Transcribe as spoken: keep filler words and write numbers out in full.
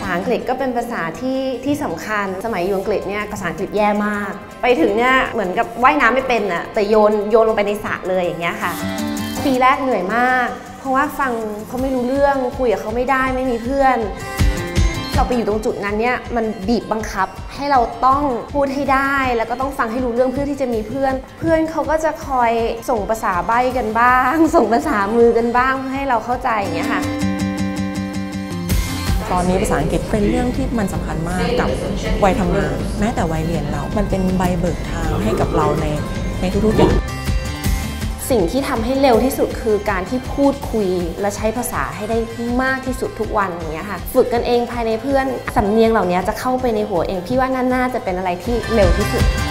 าอังกฤษก็เป็นภาษาที่ที่สำคัญสมัยอยู่อังกฤษเนี่ยภาษาอังกฤษแย่มากไปถึงเนี่ยเหมือนกับว่ายน้ำไม่เป็นอะแต่โยนโยนลงไปในสระเลยอย่างเงี้ยค่ะปีแรกเหนื่อยมากเพราะว่าฟังเขาไม่รู้เรื่องคุยกับเขาไม่ได้ไม่มีเพื่อนเราไปอยู่ตรงจุดนั้นเนี่ยมันบีบบังคับให้เราต้องพูดให้ได้แล้วก็ต้องฟังให้รู้เรื่องเพื่อที่จะมีเพื่อนเพื่อนเขาก็จะคอยส่งภาษาใบ้กันบ้างส่งภาษามือกันบ้างเพื่อให้เราเข้าใจอย่างเงี้ยค่ะตอนนี้ภาษาอังกฤษเป็นเรื่องที่มันสำคัญมากกับวัยทำงานแม้แต่วัยเรียนเรามันเป็นใบเบิกทางให้กับเราในในทุกๆอย่างสิ่งที่ทำให้เร็วที่สุดคือการที่พูดคุยและใช้ภาษาให้ได้มากที่สุดทุกวันอย่างเงี้ยค่ะฝึกกันเองภายในเพื่อนสำเนียงเหล่านี้จะเข้าไปในหัวเองพี่ว่าน่าจะเป็นอะไรที่เร็วที่สุด